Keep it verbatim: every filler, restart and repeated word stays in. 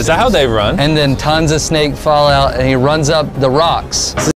Is that how they run? And then tons of snake fall out, and he runs up the rocks.